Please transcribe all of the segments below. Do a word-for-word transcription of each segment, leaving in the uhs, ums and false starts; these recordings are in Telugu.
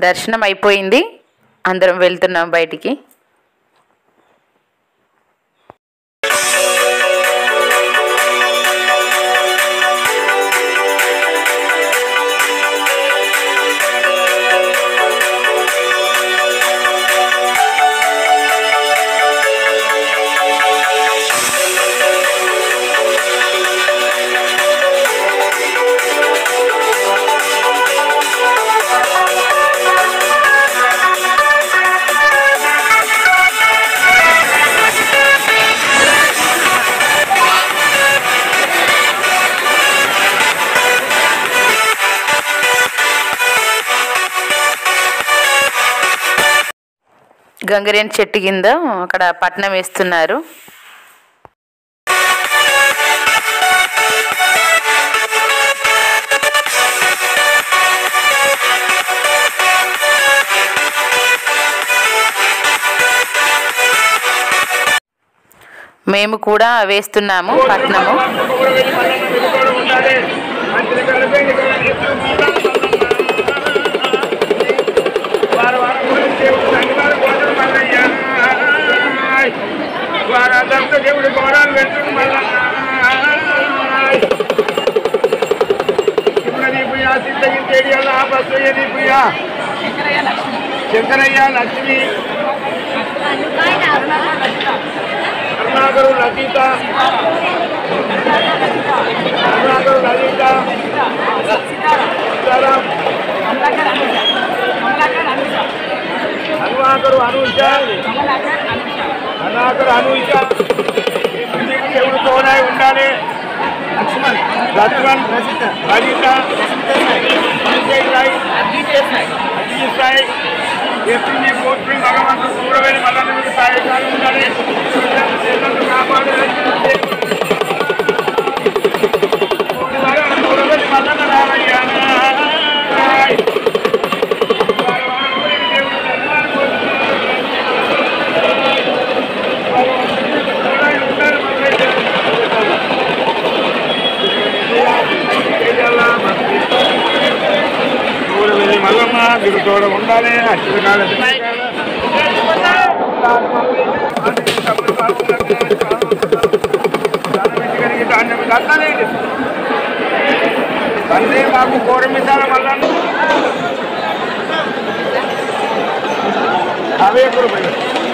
దర్శనం అయిపోయింది, అందరం వెళ్తున్నాం బయటికి. గంగరేణి చెట్టు కింద అక్కడ పట్నం వేస్తున్నారు. మేము కూడా వేస్తున్నాము పట్నము. దేవుడు గౌరవాలు పెడుతుంది. మళ్ళా శివుడీపుయా సిద్ధగిరి బస్సుయీపుయా శంకరయ్య లక్ష్మి కరుణాకరు లలిత కరుణాకరు లలిత సీతారాం కరుణాకరు అనూష కరుణాకరు అనూష దేవుడు తోడై ఉండాలి. లక్ష్మణ్ లక్ష్మణ్ లలిత అజిత్ సాయి అజిత్ సాయి ఎస్పీ కోర్టు భగవంతుడు సూరవేణి మల్లన్న సాయి ఉండాలి. కాపాడు సూరవేణి మల్లన్న రామయ్య మల్లమ్మ మీరు తోడ ఉండాలి. అక్షరకాల తండ్రి మాకు కోరమిసాల మల్లన్న అవే కూడా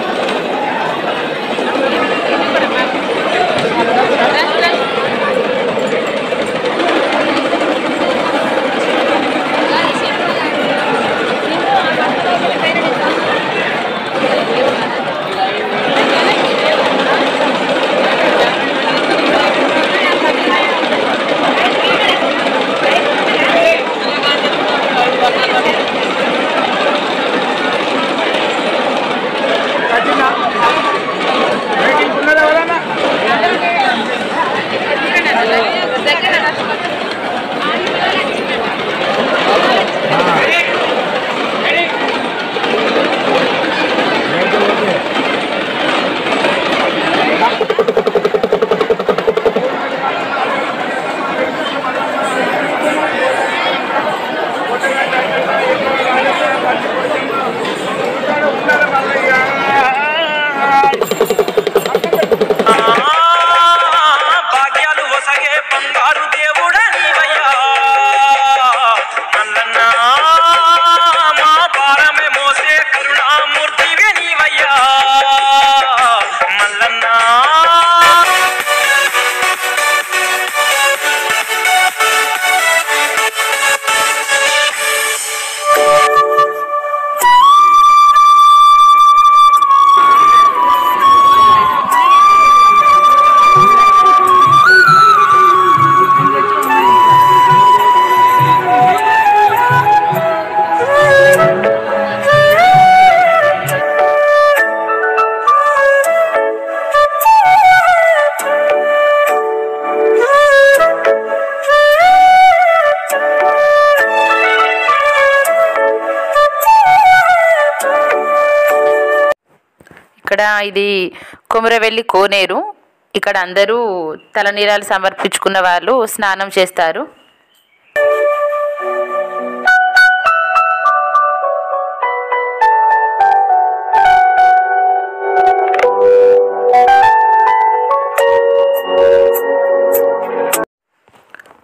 ఇక్కడ ఇది కొమురవెల్లి కోనేరు. ఇక్కడ అందరూ తలనీలాలు సమర్పించుకున్న వాళ్ళు స్నానం చేస్తారు.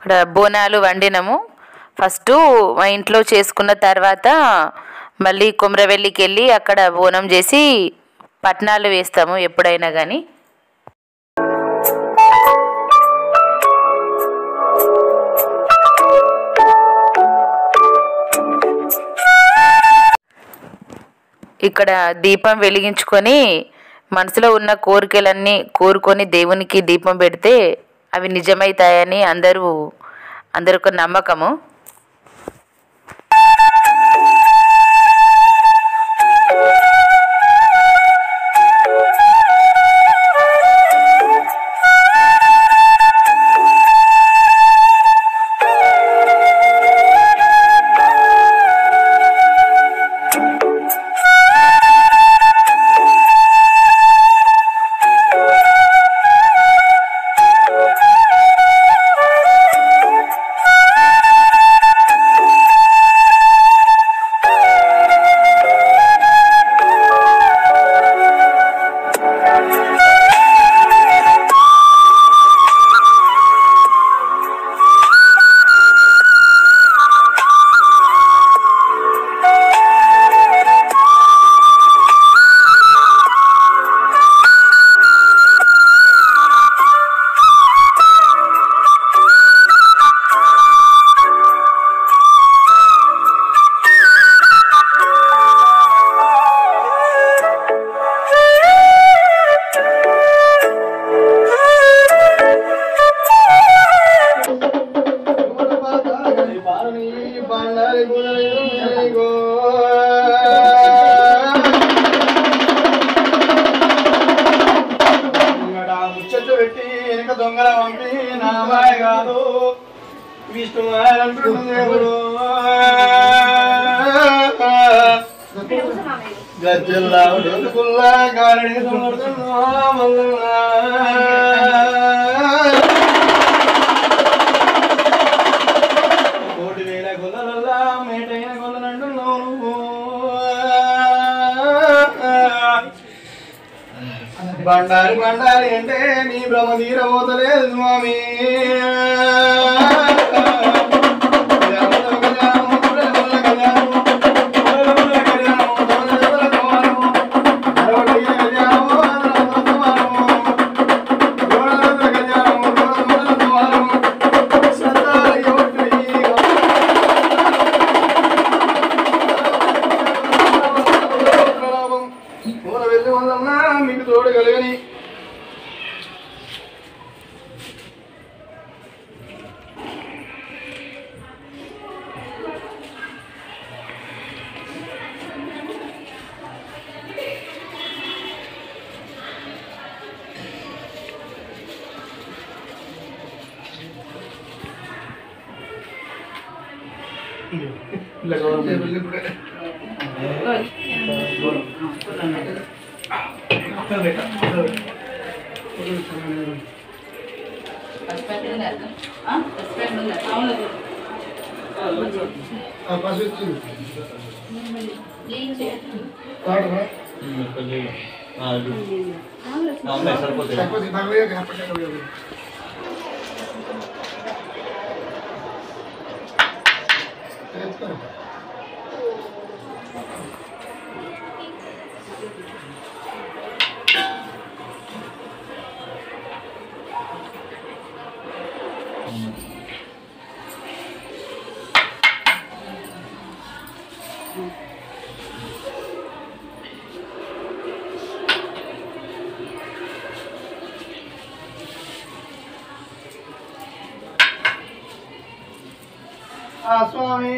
ఇక్కడ బోనాలు వండినము. ఫస్ట్ మా ఇంట్లో చేసుకున్న తర్వాత మళ్ళీ కొమరవెల్లికి వెళ్ళి అక్కడ బోనం చేసి పట్నాలు వేస్తాము ఎప్పుడైనా కానీ. ఇక్కడ దీపం వెలిగించుకొని మనసులో ఉన్న కోరికలన్నీ కోరుకొని దేవునికి దీపం పెడితే అవి నిజమవుతాయని అందరూ అందరికి నమ్మకము. దొంగల పంపి నామాయ కాదు విష్ణుడు దేవుడు గజ్జల్లా గారడి కోటి వేల గొల్లలల్లా మేటైన గొల్లనంటు బండారి బండారి అంటే నీ బ్రహ్మ తీరబోతలేదు స్వామి. వెళ్ళి వదన్నా మీకు తోడు కలగని స్వామి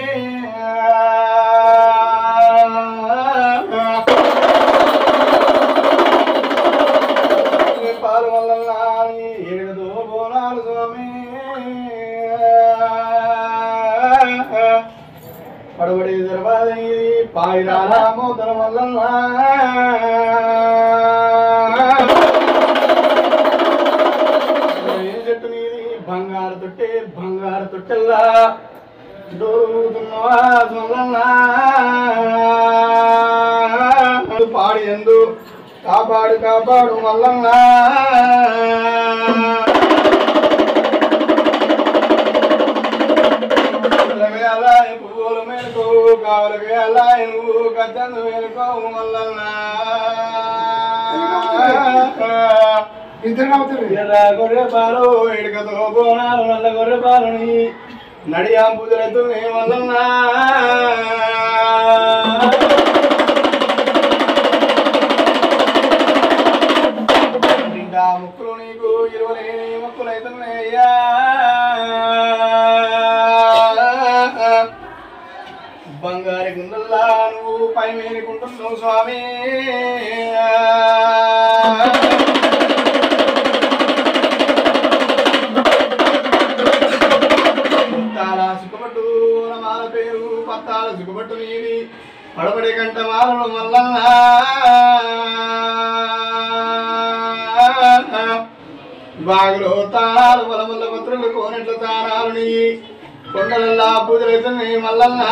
పాలు వల్ల ఏడుదో బోనాలు స్వామి పడబడి దర్వాది పాయిరాల మోతల వల్ల చెట్టు నీది బంగారు తొట్టె బంగారు తొట్టెల్లా పాడి ఎందు కాపాడు కాపాడు మల్లన్నా కావలకి అలా నువ్వు కచ్చందు వేలుకోవు మల్లన్నా ఎర్ర గొర్రె పాలు ఎడుకతో బోనాలు నల్ల గొర్రె పాలని నడియాం పూజలెత్తునే మల్లన్నా ముక్కులు నీకు ఇరవై ముక్కులు అవుతున్నాయ్యా బంగారి గుండల్లా నువ్వు పై మేలుకుంటున్నావు స్వామి ముత్తాల సుఖపట్టు మాల పేరు పత్తాల సుఖపట్టు నీది పడబడి కంట మాలను మల్లన్నా బాగులో తానాలు బలముల పత్రులు కోనెట్ల తానాలు నీ కొండలల్లా పూజలైతున్నాయి మల్లన్నా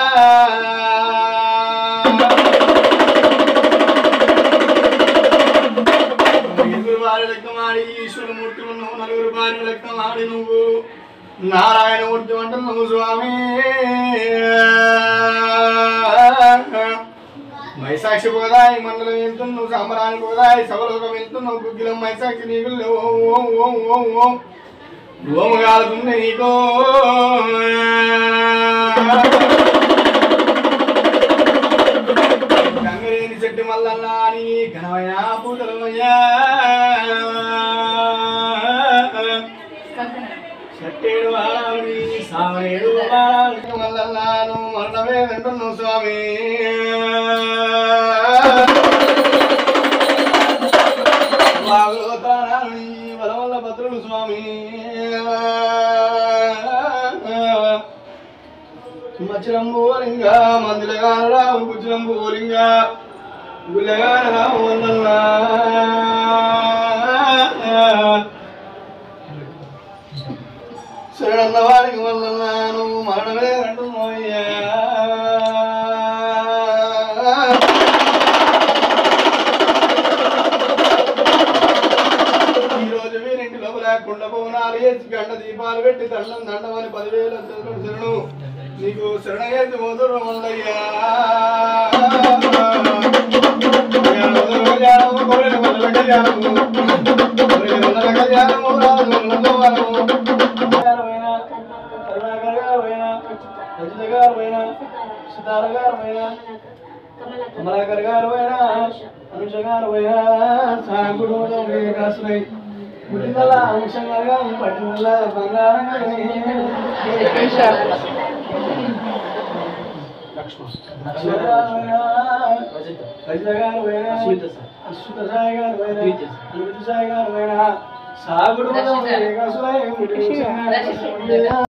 ఐదుగురు భార్య లెక్కమాడి ఈశ్వరమూర్తి ఉన్నావు నలుగురు భార్య లెక్కమాడి నువ్వు నారాయణమూర్తి అంటున్నావు స్వామి మైసాక్షి పోదాయి మండలం వెళ్తున్నావు సాంబరానికి పోదాయి సభలోకం వెళ్తున్నావు గుగ్గిలం మైసాక్షి నీకు ఓం ఓం ఓం ఓం ఓము కాలుతుంది నీకు గంగరేని చెట్టు మల్లన్నా అని ఘనమైన పూజలమయ్యా చెట్టేడు వారాలని సావనేడు వారాలు మల్లన్నాను మరణమే వెంటున్నావు స్వామి బలవల్ల భద్రుడు స్వామి మచ్చరం బోలింగ మందులగా రావు గుజ్రం బోలింగ గుల్లగా రావు వల్లన్నా శరణన్న వారికి వల్లన్నాను మరణమే అంటున్నాయ్యా కుండ పవనాలు వేసి గంట దీపాలు పెట్టి దండం దండమని పదివేల శరణు నీకు శరణ వేసి మధుర మల్లయ్యా కమలాకర్ గారు అయినా అనుష గారు అయినా సాగుడు కాసులై పుట్టినల్ల అంశంగా పట్టినల్ల బంగారం రజిత గారు పోయినా అశ్విత సాయి గారు పోయినా అన్విత సాయి గారు పోయినా సాగుడు